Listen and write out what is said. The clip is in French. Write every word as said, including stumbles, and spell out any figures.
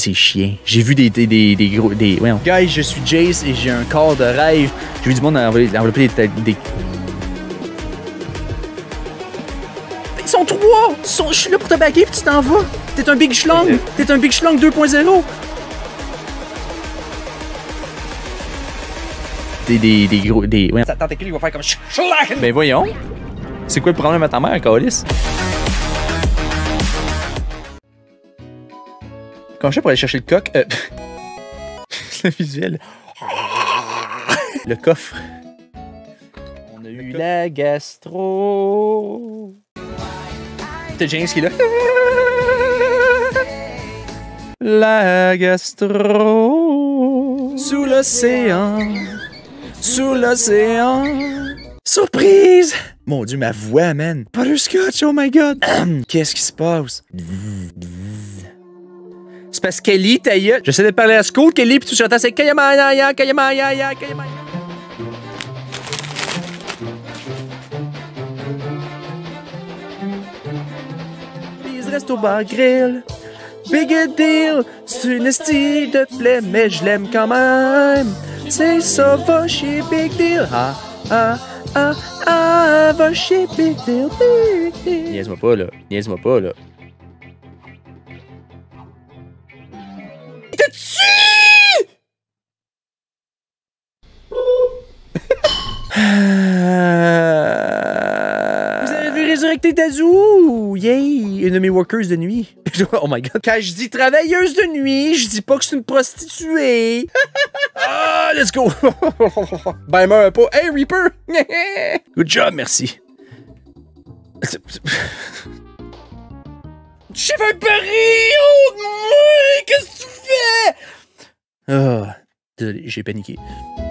c'est chiant. J'ai vu des, des, des, des gros... Des, ouais, guys, je suis Jace et j'ai un corps de rêve. J'ai vu du monde envelopper des... des... Ils sont trois! Ils sont... Je suis là pour te baguer puis tu t'en vas. T'es un Big Schlong. T'es un Big Schlong deux point zéro. Des, des, des gros... Des... Ouais. Sa tentacule, il va faire comme... Schlagen! Ben voyons. C'est quoi le problème à ta mère, Calis? Comment je fais pour aller chercher le coq? Euh... le visuel. Le coffre. On a eu la gastro. C'est James qui est là. La gastro. Sous l'océan. Sous l'océan. Surprise! Mon Dieu, ma voix, man. Butterscotch, oh my god. Qu'est-ce qui se passe? C'est parce que Kelly, ta gueule. J'essaie de parler à school, Kelly, pis tout j'entends, c'est Kayamaya, Kayamaya, Kayamaya. Please reste au bar grill. Big deal. C'est une style de plaie, mais je l'aime quand même. C'est ça, va chez Big Deal. Ah, ah, ah, ah, va chez Big Deal, Big Deal. Niaise-moi pas, là. Niaise-moi pas, là. Il te tue! Vous avez vu résurrecter Tazou? Yay! Une de mes workers de nuit. Oh my god. Quand je dis travailleuse de nuit, je dis pas que c'est une prostituée. Ah, let's go! Ben, meurs pas. Hey, Reaper! Good job, merci. J'ai fait un pari! Oh, qu'est-ce que tu fais? Ah, désolé, j'ai paniqué.